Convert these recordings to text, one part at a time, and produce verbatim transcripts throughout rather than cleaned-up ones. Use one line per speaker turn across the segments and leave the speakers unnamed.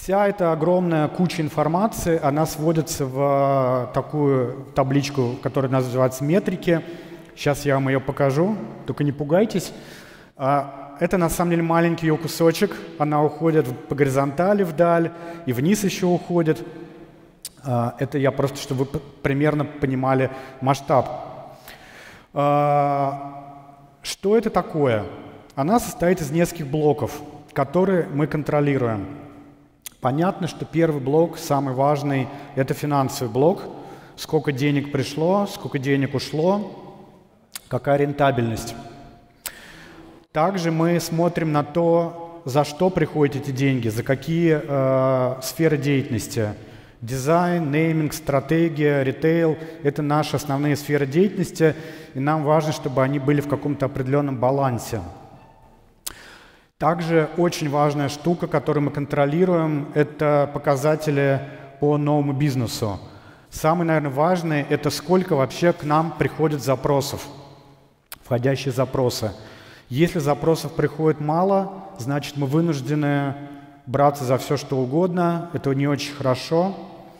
Вся эта огромная куча информации, она сводится в такую табличку, которая называется метрики. Сейчас я вам ее покажу, только не пугайтесь. Это на самом деле маленький ее кусочек, она уходит по горизонтали вдаль и вниз еще уходит. Это я просто, чтобы вы примерно понимали масштаб. Что это такое? Она состоит из нескольких блоков, которые мы контролируем. Понятно, что первый блок, самый важный, это финансовый блок. Сколько денег пришло, сколько денег ушло, какая рентабельность. Также мы смотрим на то, за что приходят эти деньги, за какие э, сферы деятельности. Дизайн, нейминг, стратегия, ритейл – это наши основные сферы деятельности, и нам важно, чтобы они были в каком-то определенном балансе. Также очень важная штука, которую мы контролируем, это показатели по новому бизнесу. Самый, наверное, важный – это сколько вообще к нам приходит запросов, входящие запросы. Если запросов приходит мало, значит, мы вынуждены браться за все, что угодно. Это не очень хорошо.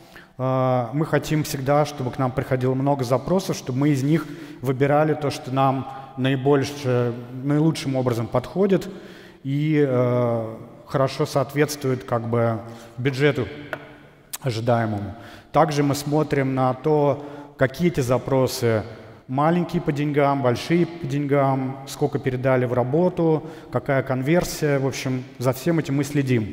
Мы хотим всегда, чтобы к нам приходило много запросов, чтобы мы из них выбирали то, что нам наибольше, наилучшим образом подходит и э, хорошо соответствует как бы бюджету ожидаемому. Также мы смотрим на то, какие эти запросы маленькие по деньгам, большие по деньгам, сколько передали в работу, какая конверсия. В общем, за всем этим мы следим.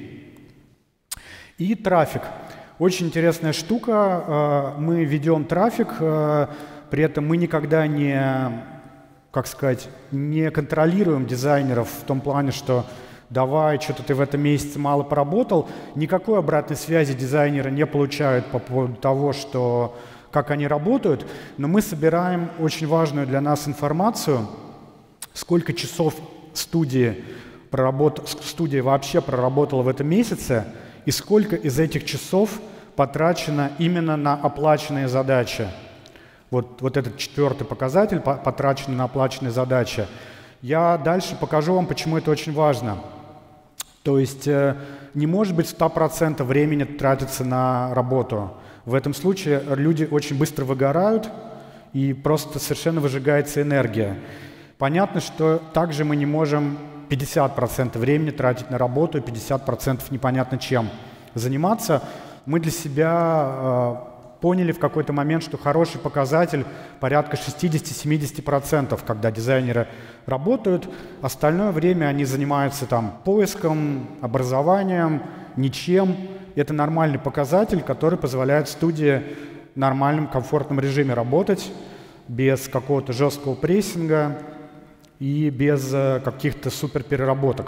И трафик. Очень интересная штука. Мы ведем трафик, при этом мы никогда не, как сказать, не контролируем дизайнеров в том плане, что давай, что-то ты в этом месяце мало поработал. Никакой обратной связи дизайнеры не получают по поводу того, что, как они работают, но мы собираем очень важную для нас информацию, сколько часов студии, проработ... студия вообще проработала в этом месяце, и сколько из этих часов потрачено именно на оплаченные задачи. Вот, вот этот четвертый показатель, потраченный на оплаченные задачи. Я дальше покажу вам, почему это очень важно. То есть э, не может быть сто процентов времени тратиться на работу. В этом случае люди очень быстро выгорают, и просто совершенно выжигается энергия. Понятно, что также мы не можем пятьдесят процентов времени тратить на работу и пятьдесят процентов непонятно чем заниматься. Мы для себя э, поняли в какой-то момент, что хороший показатель порядка шестьдесят-семьдесят процентов, когда дизайнеры работают. Остальное время они занимаются там поиском, образованием, ничем. Это нормальный показатель, который позволяет студии в нормальном, комфортном режиме работать, без какого-то жесткого прессинга и без э, каких-то суперпереработок.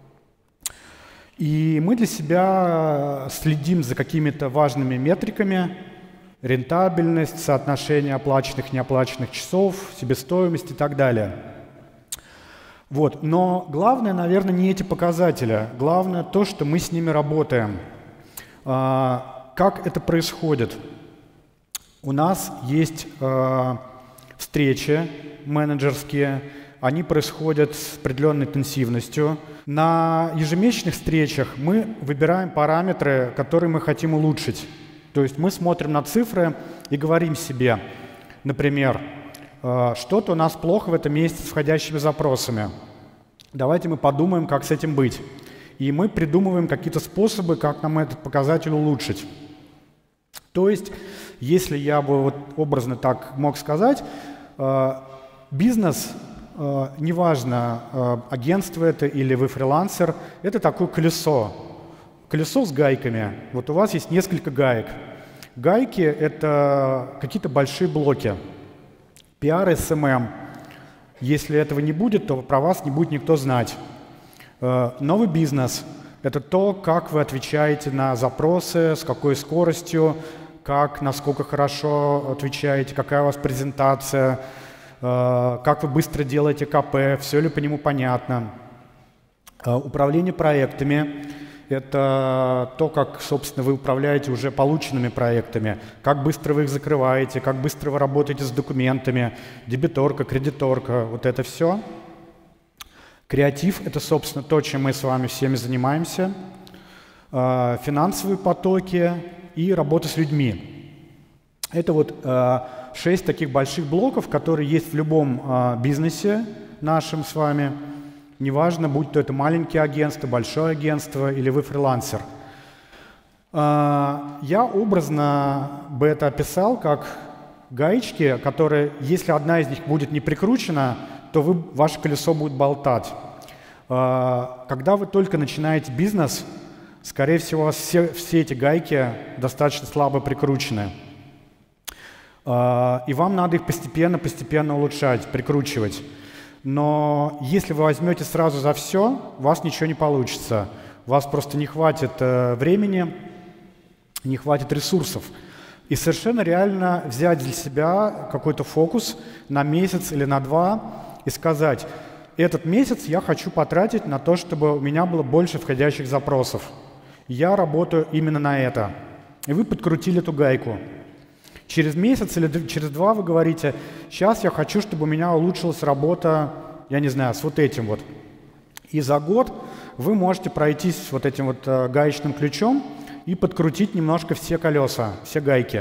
И мы для себя следим за какими-то важными метриками: рентабельность, соотношение оплаченных и неоплаченных часов, себестоимость и так далее. Вот. Но главное, наверное, не эти показатели. Главное то, что мы с ними работаем. А, как это происходит? У нас есть а, встречи менеджерские, они происходят с определенной интенсивностью. На ежемесячных встречах мы выбираем параметры, которые мы хотим улучшить. То есть мы смотрим на цифры и говорим себе, например, что-то у нас плохо в этом месяце с входящими запросами. Давайте мы подумаем, как с этим быть. И мы придумываем какие-то способы, как нам этот показатель улучшить. То есть, если я бы вот образно так мог сказать, бизнес, неважно, агентство это или вы фрилансер, это такое колесо. Колесо с гайками. Вот у вас есть несколько гаек. Гайки — это какие-то большие блоки. пиар, эс эм эм. Если этого не будет, то про вас не будет никто знать. Новый бизнес — это то, как вы отвечаете на запросы, с какой скоростью, как, насколько хорошо отвечаете, какая у вас презентация, как вы быстро делаете ка пэ, все ли по нему понятно. Управление проектами — это то, как, собственно, вы управляете уже полученными проектами, как быстро вы их закрываете, как быстро вы работаете с документами, дебиторка, кредиторка, вот это все. Креатив — это, собственно, то, чем мы с вами всеми занимаемся. э, финансовые потоки и работа с людьми. Это вот э, шесть таких больших блоков, которые есть в любом э, бизнесе нашем с вами. Неважно, будь то это маленькие агентства, большое агентство или вы фрилансер. Э, я образно бы это описал как гаечки, которые, если одна из них будет не прикручена, то вы, ваше колесо будет болтать. Э, когда вы только начинаете бизнес, скорее всего, у вас все, все эти гайки достаточно слабо прикручены. И вам надо их постепенно-постепенно улучшать, прикручивать. Но если вы возьмете сразу за все, у вас ничего не получится. У вас просто не хватит времени, не хватит ресурсов. И совершенно реально взять для себя какой-то фокус на месяц или на два и сказать, этот месяц я хочу потратить на то, чтобы у меня было больше входящих запросов. Я работаю именно на это. И вы подкрутили эту гайку. Через месяц или через два вы говорите, сейчас я хочу, чтобы у меня улучшилась работа, я не знаю, с вот этим вот. И за год вы можете пройтись вот этим вот э, гаечным ключом и подкрутить немножко все колеса, все гайки.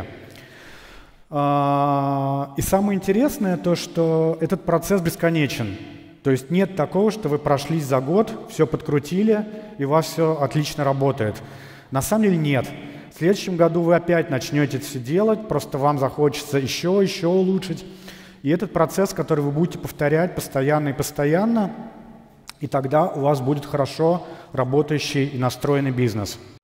А, и самое интересное то, что этот процесс бесконечен. То есть нет такого, что вы прошлись за год, все подкрутили, и у вас все отлично работает. На самом деле нет. В следующем году вы опять начнете это все делать, просто вам захочется еще, еще улучшить. И этот процесс, который вы будете повторять постоянно и постоянно, и тогда у вас будет хорошо работающий и настроенный бизнес.